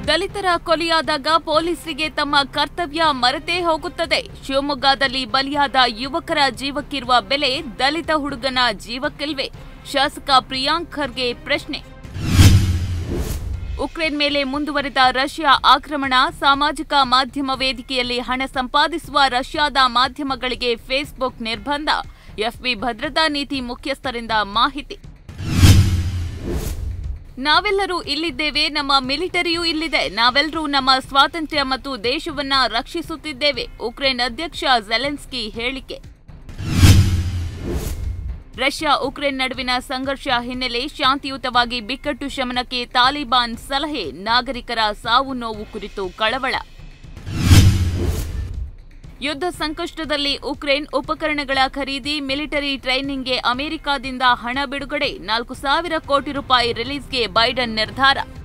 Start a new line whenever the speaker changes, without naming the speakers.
ದಲಿತರ ಕೊಲೆಯಾದಾಗ ಪೊಲೀಸರಿಗೆ ತಮ್ಮ ಕರ್ತವ್ಯ ಮರೆತೇ ಹೋಗುತ್ತದೆ. ಶಿವಮೊಗ್ಗದಲ್ಲಿ ಬಲಿಯಾದ ಯುವಕರ ಜೀವಕ್ಕಿರುವ ಬೆಲೆ ದಲಿತ ಹುಡುಗನ ಜೀವಕ್ಕಿಲ್ವೇ? ಶಾಸಕ ಪ್ರಿಯಾಂಕ್ ಖರ್ಗೆ ಪ್ರಶ್ನೆ. ಉಕ್ರೇನ್ ಮೇಲೆ ಮುಂದುವರೆದ ರಷ್ಯಾ ಆಕ್ರಮಣ, ಸಾಮಾಜಿಕ ಮಾಧ್ಯಮ ವೇದಿಕೆಯಲ್ಲಿ ಹಣ ಸಂಪಾದಿಸುವ ರಷ್ಯಾದ ಮಾಧ್ಯಮಗಳಿಗೆ ಫೇಸ್ಬುಕ್ ನಿರ್ಬಂಧ. ಎಫ್ಬಿ ಭದ್ರತಾ ನೀತಿ ಮುಖ್ಯಸ್ಥರಿಂದ ಮಾಹಿತಿ. ನಾವೆಲ್ಲರೂ ಇಲ್ಲಿದ್ದೇವೆ, ನಮ್ಮ ಮಿಲಿಟರಿಯೂ ಇಲ್ಲಿದೆ. ನಾವೆಲ್ಲರೂ ನಮ್ಮ ಸ್ವಾತಂತ್ರ್ಯ ಮತ್ತು ದೇಶವನ್ನ ರಕ್ಷಿಸುತ್ತಿದ್ದೇವೆ. ಉಕ್ರೇನ್ ಅಧ್ಯಕ್ಷ ಝೆಲೆನ್ಸ್ಕಿ ಹೇಳಿಕೆ. ರಷ್ಯಾ ಉಕ್ರೇನ್ ನಡುವಿನ ಸಂಘರ್ಷ ಹಿನ್ನೆಲೆ ಶಾಂತಿಯುತವಾಗಿ ಬಿಕ್ಕಟ್ಟು ಶಮನಕ್ಕೆ ತಾಲಿಬಾನ್ ಸಲಹೆ. ನಾಗರಿಕರ ಸಾವು ನೋವು ಕುರಿತು ಕಳವಳ. ಯುದ್ಧ ಸಂಕಷ್ಟದಲ್ಲಿ ಉಕ್ರೇನ್ ಉಪಕರಣಗಳ ಖರೀದಿ, ಮಿಲಿಟರಿ ಟ್ರೈನಿಂಗ್ಗೆ ಅಮೆರಿಕದಿಂದ ಹಣ ಬಿಡುಗಡೆ. 4,000 ಕೋಟಿ ರೂಪಾಯಿ ರಿಲೀಸ್ಗೆ ಬೈಡನ್ ನಿರ್ಧಾರ.